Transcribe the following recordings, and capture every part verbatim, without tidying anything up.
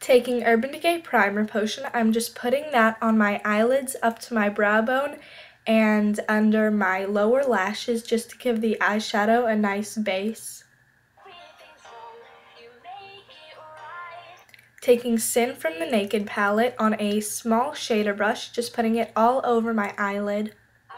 Taking Urban Decay Primer Potion, I'm just putting that on my eyelids up to my brow bone and under my lower lashes just to give the eyeshadow a nice base. Taking Sin from the Naked palette on a small shader brush, just putting it all over my eyelid.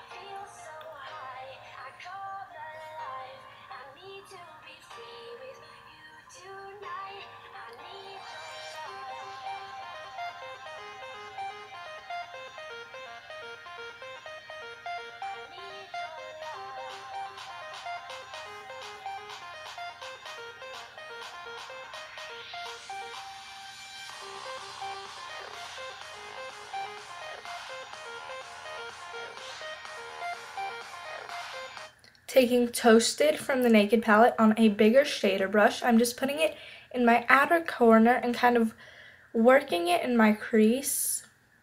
Taking Toasted from the Naked palette on a bigger shader brush, I'm just putting it in my outer corner and kind of working it in my crease.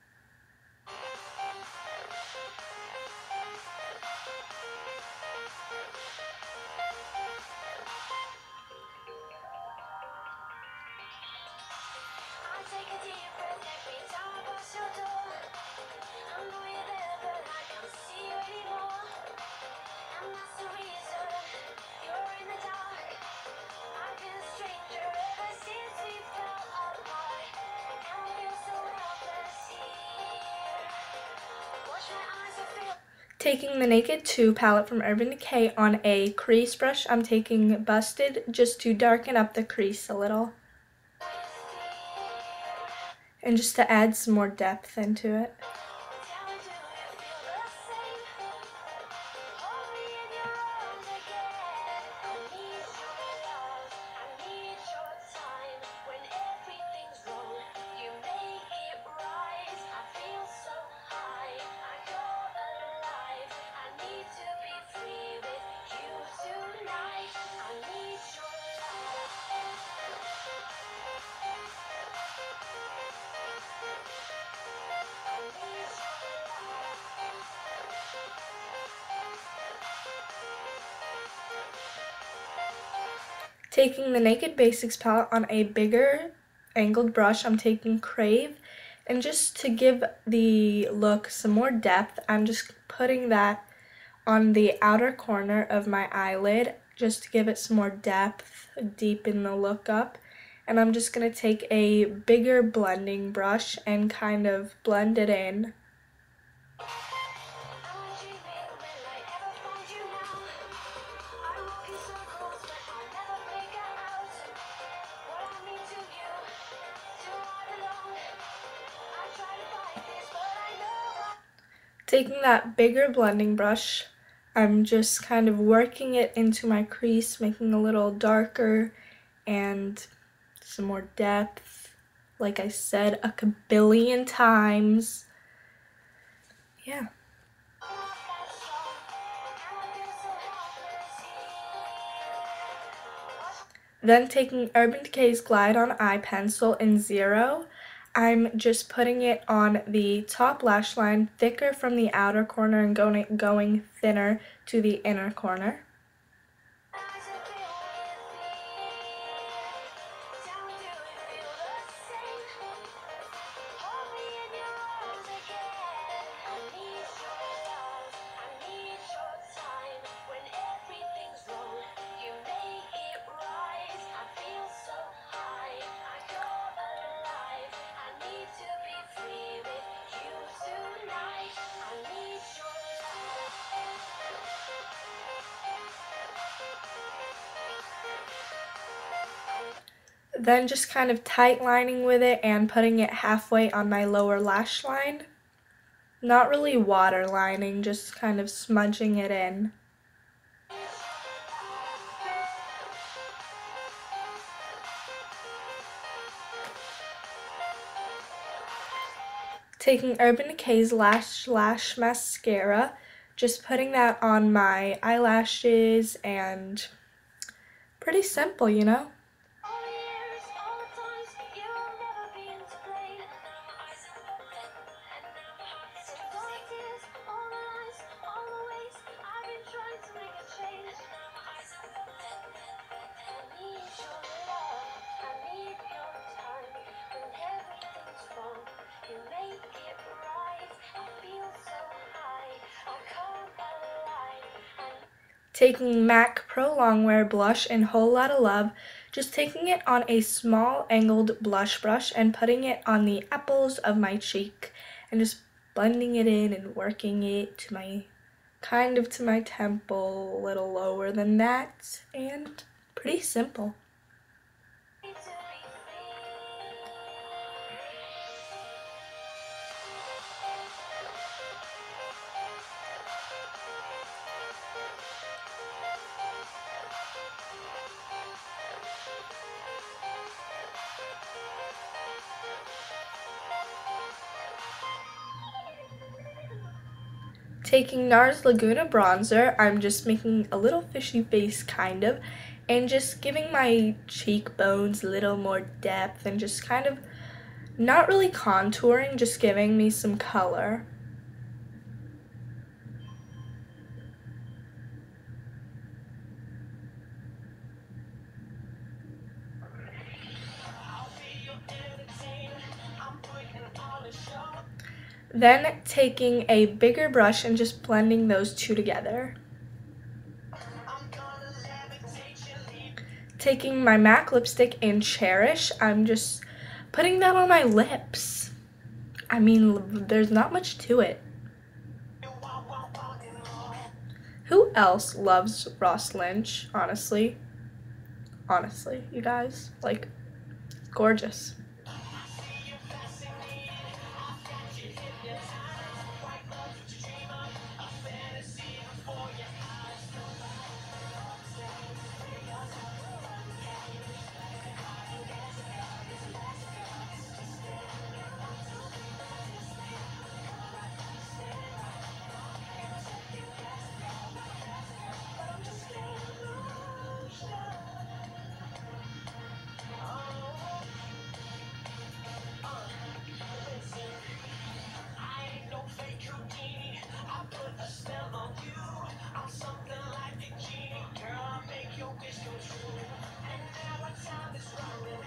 Taking the Naked two palette from Urban Decay on a crease brush, I'm taking Busted just to darken up the crease a little. And just to add some more depth into it. Taking the Naked Basics palette on a bigger angled brush, I'm taking Crave, and just to give the look some more depth, I'm just putting that on the outer corner of my eyelid just to give it some more depth, deepen the look up. And I'm just going to take a bigger blending brush and kind of blend it in. Taking that bigger blending brush, I'm just kind of working it into my crease, making it a little darker and some more depth, like I said a kabillion times. Yeah. Then taking Urban Decay's Glide On Eye Pencil in Zero, I'm just putting it on the top lash line, thicker from the outer corner and going, going thinner to the inner corner. Then just kind of tight lining with it and putting it halfway on my lower lash line. Not really water lining, just kind of smudging it in. Taking Urban Decay's Lash Lash Mascara, just putting that on my eyelashes, and pretty simple, you know? taking MAC Pro Longwear blush in Whole Lotta Love, just taking it on a small angled blush brush and putting it on the apples of my cheek and just blending it in and working it to my, kind of to my temple, a little lower than that, and pretty simple. Taking NARS Laguna bronzer, I'm just making a little fishy face kind of, and just giving my cheekbones a little more depth and just kind of not really contouring, just giving me some color. Then taking a bigger brush and just blending those two together. Taking my MAC lipstick in Cherish, I'm just putting that on my lips. I mean, there's not much to it. Who else loves Ross Lynch, honestly? Honestly, you guys, like, gorgeous.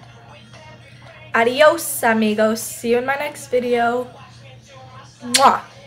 Adios, amigos. See you in my next video. Mwah.